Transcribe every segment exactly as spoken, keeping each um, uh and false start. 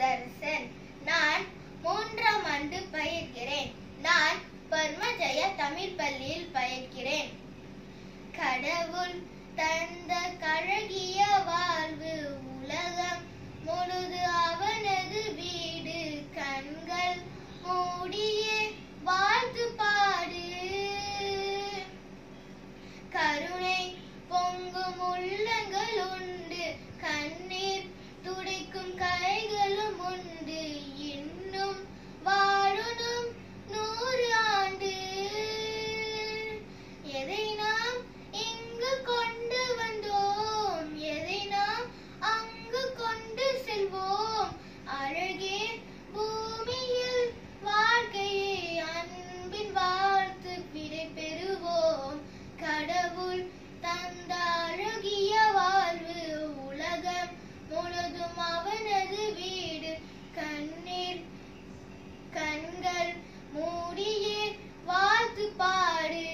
சுதர்சன். நான் மூன்றாம் ஆண்டு பயிர்கிறேன். நான் பர்மஜய தமிழ் பள்ளியில் பயிர்கிறேன். கடவுள் தந்த கழகிய வாழ்வு உலகம் முழுது அவனது வீடு. கண்கள் மூடியே வாழ்த்து பாடு. கருணை பொங்கும் உள்ளங்கள் உண்டு, கண்ணீர் துடைக்கும் கைகளும் உண்டு. இன்னும் வாழணும் நூறு ஆண்டு. எதை நாம் இங்கு கொண்டு வந்தோம், எதை நாம் அங்கு கொண்டு செல்வோம். அழகே பூமியில் வாழ்க்கையை அன்பின் வாழ்த்து விடை பெறுவோம். கடவுள் தந்த அழகிய வாழ்வு உலகம் முழுதும் அவனது வீடு. கண்ணீர் கண்கள் மூடியே வாழ்த்து பாடு.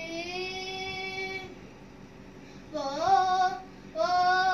ஓ ஓ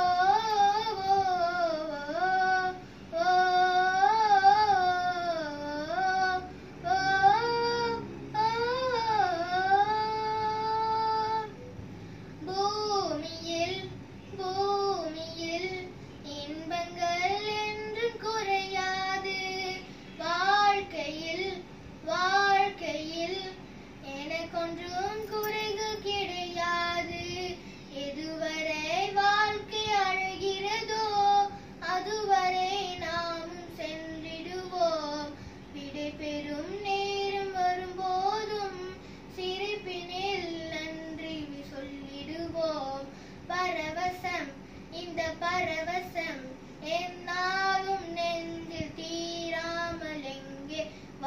பூமியில் பூமியில் இன்பங்கள் என்றும் குறையாது. வாழ்க்கையில் வாழ்க்கையில் எனக்கொன்றும் குறைகள் கிடையாது. எதுவரை வாழ்க்கை அழகிறதோ அதுவரை நாமும் சென்றிடுவோம். விடை பெறும் நேரம் வரும்போதும் சிரிப்பினில் நன்றி சொல்லிடுவோம். பரவசம் இந்த பரவசம் என்னாலும் நெஞ்சில் தீராமல் எங்கே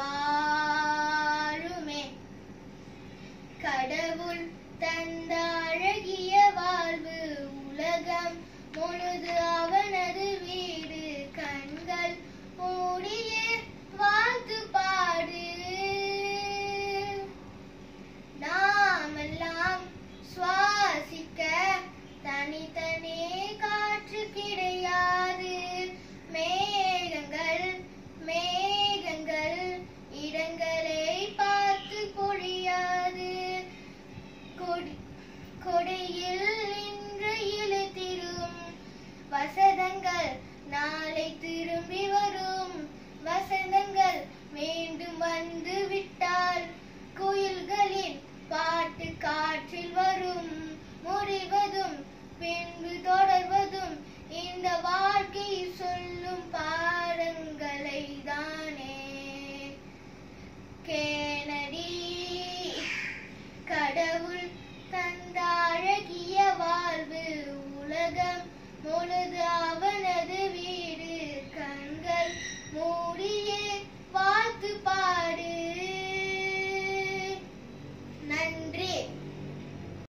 வாழுமே. கடவுள் தந்த அழகிய வாழ்வு உலகம் முழுது அவனது வீடு. கண்கள் மூடியே வாழ்த்து பாடு. நாமெல்லாம் சுவாசிக்க தனித்தனே காற்று கிடையாது. மேகங்கள் மேகங்கள் இடங்களை பார்த்து பொழியாது. கொடையில் இன்று இழுத்திரும் வசந்தங்கள் நாளை திரும்பி வரும். வசந்தங்கள் மீண்டும் வந்து விட்டால் குயில்களின் பாட்டு காற்றில் வரும். முடிவதும் பின்பு தொடர்வதும் இந்த